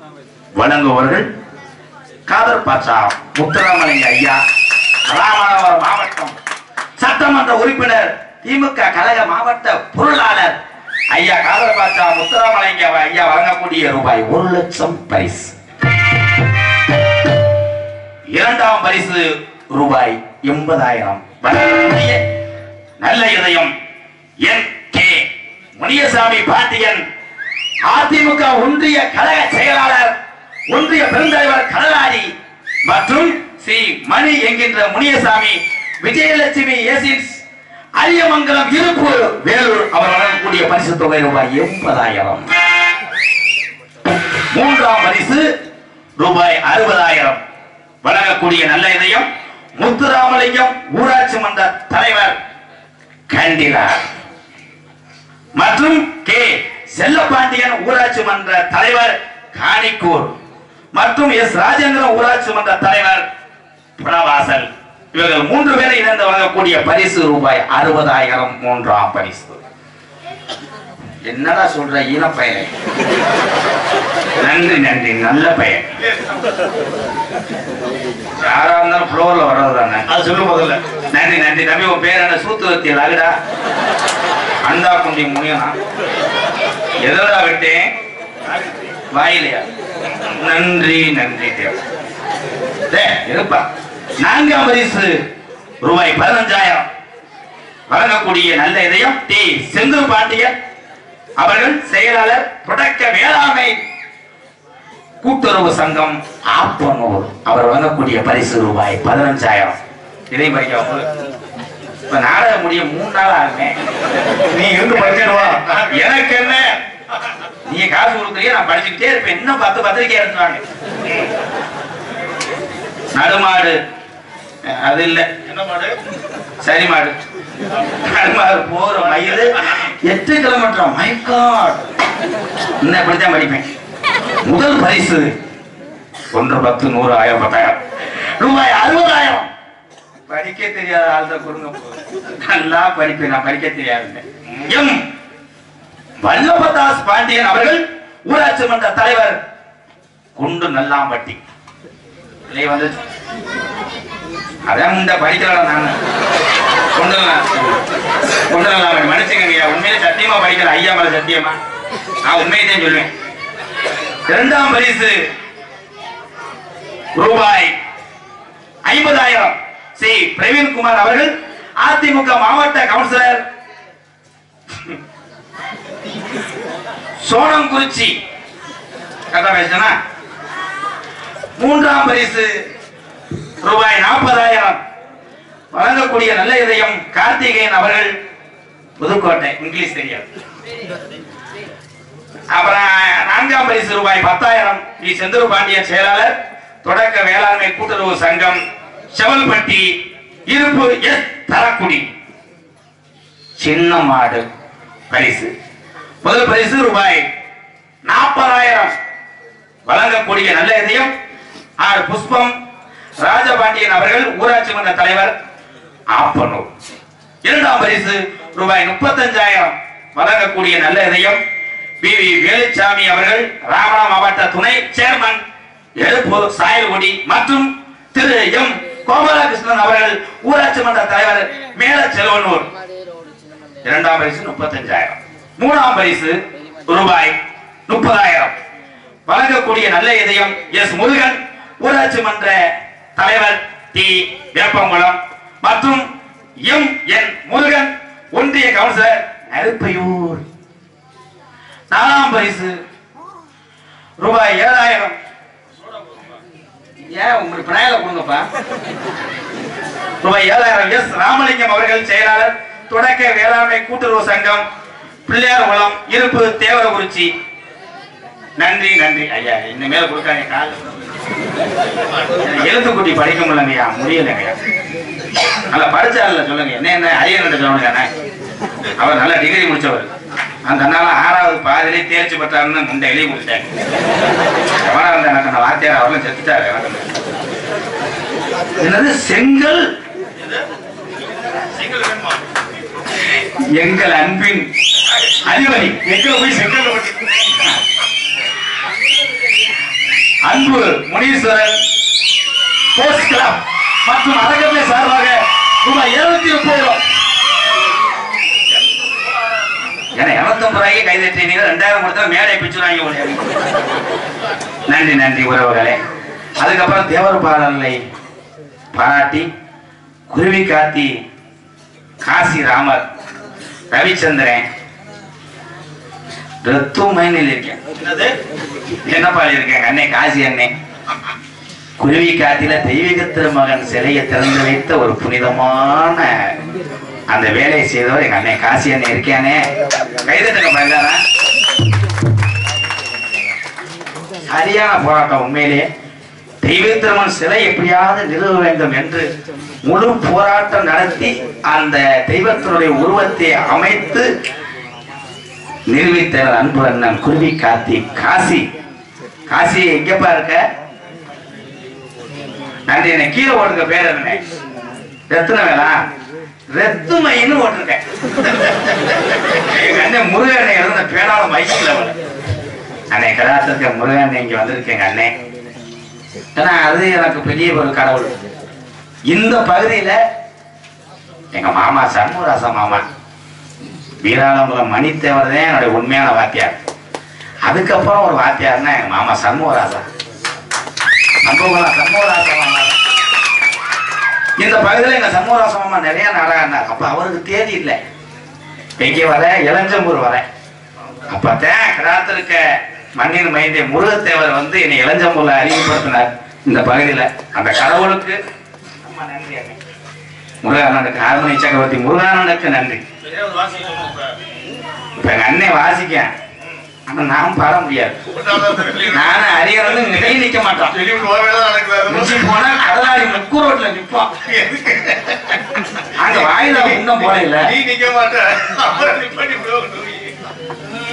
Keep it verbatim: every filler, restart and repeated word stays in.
வழங்குவர்கள் காதர் பாட்சா முத்துராமலிங்க ஐயா, ராமநாதபுரம் மாவட்டம் சட்டமன்ற உறுப்பினர், திமுக கழக மாவட்ட பொருளாளர் ஐயா காதர் பாட்சா முத்துராமலிங்க ஐயா வழங்கக்கூடிய ரூபாய் ஒரு லட்சம் பரிசு. இரண்டாம் பரிசு ரூபாய் எண்பதாயிரம் வழங்கக்கூடிய நல்ல இதயம் என் கே முனியசாமி பாண்டியன், அதிமுக ஒன்றிய கழக செயலாளர், ஒன்றிய பெருந்தலைவர் கடலாடி மற்றும் ஸ்ரீ மணி என்கின்ற முனியசாமி, விஜயலட்சுமி ஏசின்ஸ் அரியமங்கலம் இருப்பு வேலூர் அவர் வழங்கக்கூடிய பரிசு தொகை ரூபாய் எண்பதாயிரம். மூன்றாம் பரிசு ரூபாய் அறுபதாயிரம் வழங்கக்கூடிய நல்ல இதயம் முத்துராமலிங்கம் ஊராட்சி மன்ற தலைவர் கண்டிலா மற்றும் கே செல்லப்பாண்டியன் ஊராட்சி மன்ற தலைவர் காணிக்கூர் மற்றும் எஸ் ராஜேந்திரன் ஊராட்சி மன்ற தலைவர் புனவாசல், இவர்கள் மூன்று பேரை இணைந்து வழங்கக்கூடிய பரிசு ரூபாய் அறுபதாயிரம். மூன்றாம் பரிசு. என்னடா சொல்ற ஈன பையனை? நன்றி நன்றி, நல்ல பையன். யாரா இருந்தாலும் ஃப்ளோர்ல வர்றது தானே, அது சொல்லு முதல்ல. நன்றி நன்றி தம்பி. உன் பேர் என்ன? சூத்துவத்தியல் அகுடா அந்தா குண்டி முனியனா? எதோடா விட்டேன்? வாயிலையா? நன்றி நன்றி இருப்பா. நான்காம் பரிசு ரூபாய் பதினஞ்சாயிரம் வழங்கக்கூடிய நல்ல இதயம் டி செந்தூர் பாண்டியன் அவர்கள், செயலாளர், தொடக்க வேளாண்மை கூட்டுறவு சங்கம் ஆப்பனூர், அவர் வழங்கக்கூடிய பரிசு ரூபாய் பதினஞ்சாயிரம். இதை படிக்க இப்ப நாடகம் முடிய மூணு நாள் ஆகுமே, நீ இருந்து படிச்சிடுவா. எனக்கு என்ன, நீங்க காசு கொடுக்குறீங்க, நான் படிச்சுக்கிட்டே இருப்பேன். இன்னும் பத்து பத்திரிக்கை எடுத்துவாங்க. நடுமாடு அது இல்ல, என்ன மாடு? சரி மாடு. நடுமாடு போற மயில் எட்டு கிலோமீட்டர். மை காட், இன்னும் இப்படித்தான் படிப்பேன். முதல் பரிசு ஒன்று, பத்து, நூறு, ஆயிரம், பத்தாயிரம் ரூபாய் அறுபதாயிரம். படிக்க தெரியாத ஆள்த கொடுங்க, நல்லா படிப்பேன். நான் படிக்க தெரியாது. எம் வல்லபதாஸ் பாண்டியன் அவர்கள், ஊராட்சி மன்ற தலைவர், குண்டு நல்லாம்பட்டி. வந்து அதான் இந்த படிக்கலாம். நான் கொண்டு கொண்டு நல்லாம்பட்டி மன்னிச்சுங்க, உண்மையிலே சத்தியமா படிக்கல. ஐயா மேல சத்தியமா நான் உண்மையதான் சொல்லுவேன். இரண்டாம் பரிசு ரூபாய் ஐம்பதாயிரம் ஸ்ரீ பிரவீன்குமார் அவர்கள், அதிமுக மாவட்ட கவுன்சிலர், சோனங்குறிச்சி. கரெக்டா பேசுனா? மூன்றாம் பரிசு ரூபாய் நாற்பதாயிரம் வழங்கக்கூடிய நல்ல இதயம் கார்த்திகேயன் அவர்கள், புதுக்கோட்டை. இங்கிலீஷ் தெரியாது. அப்புறம் நான்காம் பரிசு ரூபாய் பத்தாயிரம் டி செந்தூர் பாண்டியன், செயலாளர், தொடக்க வேளாண்மை கூட்டுறவு சங்கம் செவல்பட்டி இருப்பு எஸ் தரக்குடி, சின்ன மாடு பரிசு. முதல் பரிசு ரூபாய் நாற்பதாயிரம் வழங்கக்கூடிய நல்ல இதயம் ஆர் புஷ்பம் ராஜபாண்டியன் அவர்கள், ஊராட்சி மன்ற தலைவர், ஆப்பனூர். இரண்டாம் பரிசு ரூபாய் முப்பத்தஞ்சாயிரம் வழங்கக்கூடிய நல்ல இதயம் பி வி வேலுச்சாமி அவர்கள், ராமநாதபுரம் மாவட்ட துணை சேர்மன், எழுப்பு சாயல்குடி மற்றும் திரு எம் கோபாலகிருஷ்ணன் அவர்கள், ஊராட்சி மன்ற தலைவர், மேல செல்வனூர். இரண்டாம் பரிசு முப்பத்தஞ்சாயிரம். மூணாம் பரிசு ரூபாய் முப்பதாயிரம் வழங்கக்கூடிய நல்ல இதயம் எஸ் முருகன், ஊராட்சி மன்ற தலைவர், டி வேப்பங்குளம் மற்றும் எம் என் முருகன், ஒன்றிய கவுன்சிலர், நெருப்பையூர். நாலாம் பரிசு ரூபாய் ஏழாயிரம். ஏன் உங்களுக்கு பிராயல கொடுங்கப்பா. ரூபாய் ஏழாயிரம் எஸ் ராமலிங்கம் அவர்கள், செயலாளர், தொடக்க வேளாண்மை கூட்டுறவு சங்கம், பிள்ளையார் குளம், இருப்பு தேவரகுறிச்சி. நன்றி நன்றி ஐயா. இந்த மேல கொடுக்காங்க. கால் எழுத்துக்குட்டி படிக்க முடியலங்கய்யா, முடியலைங்கய்யா. நல்லா படிச்சார்ல சொல்லுங்க. என்ன என்ன அரியன் சொல்லுங்க. அவர் நல்ல டிகிரி முடிச்சவர். அந்த அண்ணால ஆறாவது பாதிலே தேர்ச்சி பெற்றாருன்னு முண்டை எழுதி முடிச்சிட்டாங்க. எவனா இருந்த எனக்கு அந்த வார்த்தையார் அவர்களும் செத்துட்டாரு. என்னது செங்கல்? எங்கள் அன்பின் அதிபதி எங்க போய் செங்கல் அன்பு முனீஸ்வரன் ஸ்போர்ட்ஸ் கிளப் மற்றும் அறக்கட்டளை சார்பாக ரூபாய் இருநூத்தி முப்பது ஏன்னா இருநூத்தம்பது ரூபாய்க்கு கைதட்டீங்க ரெண்டாயிரம் கொடுத்தா மேலே பிச்சுருவாங்க. நன்றி நன்றி உறவுகளே. அதுக்கப்புறம் தேவர் பாடலை பாராட்டி குருவி காத்தி காசி ராமர் ரவிச்சந்திரன் ரத்துமைனில் இருக்கேன் என்ன பாடி இருக்கேன் அண்ணே காசி அண்ணே. குருவி காத்தில தெய்வீக திருமகன் சிலையை திறந்து வைத்த ஒரு புனிதமான அந்த வேலையை செய்தவர் எங்க அண்ணே காசி அண்ணே இருக்கானே. கைதட்டுங்க பாருங்க. சரியான போராட்டம். உண்மையிலேயே தெய்வீக திருமகன் சிலை எப்படியாவது நிறுவ வேண்டும் என்று முழு போராட்டம் நடத்தி அந்த தெய்வத்தினுடைய உருவத்தை அமைத்து நிரூபித்த அன்பு அண்ணன் குருவி காத்தி காசி. காசி எங்கப்பா இருக்க? நன்றி. என்ன கீழே ஓட்டுக்க பேர் என்ன? ரத்ன வேலா ரத்துமைன்னு ஓட்டிருக்கேன். எங்க அண்ணன் முருகனை இருந்த பேனால மைக்கில் அன்னை கலாத்திருக்க முருகன் இங்க வந்திருக்கேங்க அண்ணே. ஏன்னா அது எனக்கு பெரிய ஒரு கடவுள். இந்த பகுதியில எங்க மாமா சண்முகராசா மாமா வீராளம்புரம் மணித்தேவர் தான் என்னுடைய உண்மையான வாத்தியார். அதுக்கப்புறம் ஒரு வாத்தியார்னா எங்க மாமா சண்முகராசா நம்புகளா சண்முகராசா மாமா. இந்த பகுதியில் எங்க சண்முகராசா மாமா நிறைய நாடகம். அப்ப அவருக்கு தேதி இல்லை. எங்கே வர இளஞ்சம்பூர் வர அப்பதான் கிராத்திருக்க மண்ணின் மைந்தே முருகத்தேவர் வந்து என்னை இளஞ்சம்பூர்ல அறிமுகப்படுத்தினார். இந்த பகுதியில அந்த கடவுளுக்கு நன்றி. முருகானனுக்கு ஹார்மோனி சக்கரவர்த்தி முருகானனுக்கு நன்றி. இப்ப எங்க அண்ணன் வாசிக்க ஆனா நான் பாட முடியாது. நானும் அரியணும் நிலை நிக்க மாட்டான். போனா கடலாடி முக்கு ரோட்ல நிப்பான். அங்க வாயில இன்னும் போல இல்ல.